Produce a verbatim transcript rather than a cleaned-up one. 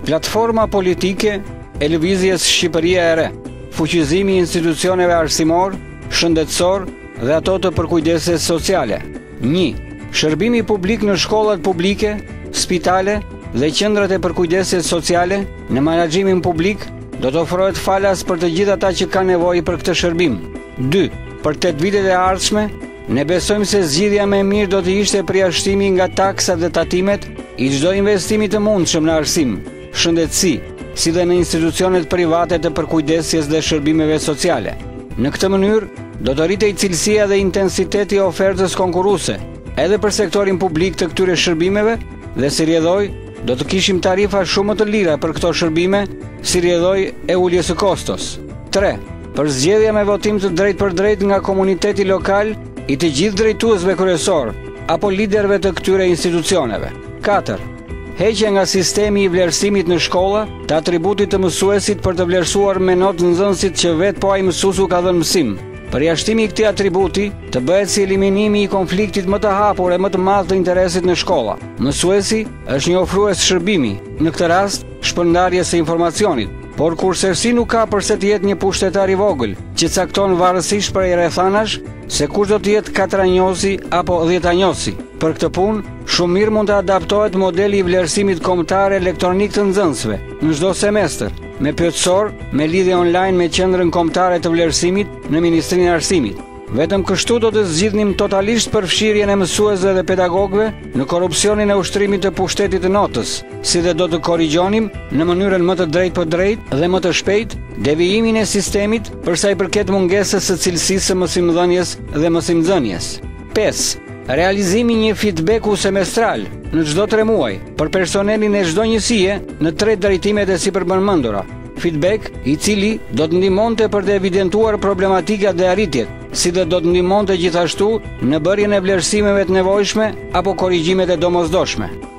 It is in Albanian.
Platforma politike e lëvizjes Shqipëria e re, fuqizimi i institucioneve arsimor, shëndetësor dhe ato të përkujdesjes sociale. një. Shërbimi publik në shkollat publike, spitale dhe qendrat e përkujdesjes sociale në menaxhimin publik do të ofrohet falas për të gjithë ata që kanë nevojë për këtë shërbim. dy. Për tetë vitet e ardhshme, ne besojmë se zgjidhja më e mirë do të ishte përjashtimi nga taksat dhe tatimet i çdo investimi të mundshëm në arsim, shëndetësi, si dhe në institucionet private të përkujdesjes dhe shërbimeve sociale. Në këtë mënyrë, do të rritej cilësia dhe intensiteti i ofertës konkurruese, edhe për sektorin publik të këtyre shërbimeve, dhe si rrjedhoj, do të kishim tarifa shumë më të lira për këto shërbime, si rrjedhoj e uljes së kostos. tre. Për zgjedhja me votim të drejt për drejt nga komuniteti lokal i të gjithë drejtuesve kryesor apo liderëve të këtyre institucioneve. katër. Heqja nga sistemi i vlerësimit në shkolla të atributit të mësuesit për të vlerësuar me notë nxënësit që vetë po ai mësuesu ka dhënë mësim. Përjashtimi i këtij atributi të bëhet si eliminimi i konfliktit më të hapur e më të madh të interesit në shkolla. Mësuesi është një ofrues shërbimi, në këtë rast shpërndarjes së informacionit, por kursersi nuk ka përse të jetë një pushtetar i vogël, që cakton varësisht prej rrethanash se kush do të jetë katëranjosi apo dhjetanjosi. Për këtë punë, shumë mirë mund të adaptohet modeli i vlerësimit kombëtar elektronik të nxënësve në çdo semestër, me pyetësor, me lidhje online me qendrën kombëtare të vlerësimit në Ministrinë e Arsimit. Vetëm kështu do të zgjidhnim totalisht përfshirjen e mësuesve dhe pedagogëve në korrupsionin e ushtrimit të pushtetit të notës, si dhe do të korrigjonim në mënyrën më të drejtë për drejtë dhe më të shpejtë devijimin e sistemit për sa i përket mungesës së cilësisë së mësimdhënies dhe mësimnxënies. pesë. Realizimi një feedbacku semestral në çdo tre muaj për personelin e çdo njësie në tre drejtimet e sipërpërmendura. Feedback i cili do të ndihmonte për të evidentuar problematikat dhe arritjet, si dhe do të ndihmonte gjithashtu në bërjen e vlerësimeve të nevojshme apo korrigjimet e domosdoshme.